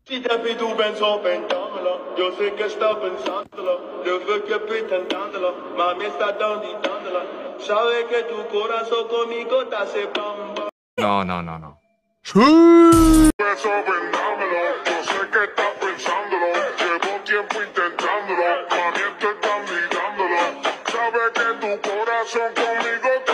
Si te pido un beso, pensándolo, yo sé que estás pensándolo, yo sé que pretendándolo, mami está dándolo, sabe que tu corazón conmigo te hace bamba. No, no, no, no. Beso, vendámelo, yo sé que estás pensándolo, llevo tiempo intentándolo, mami esto estás mirándolo, sabe que tu corazón conmigo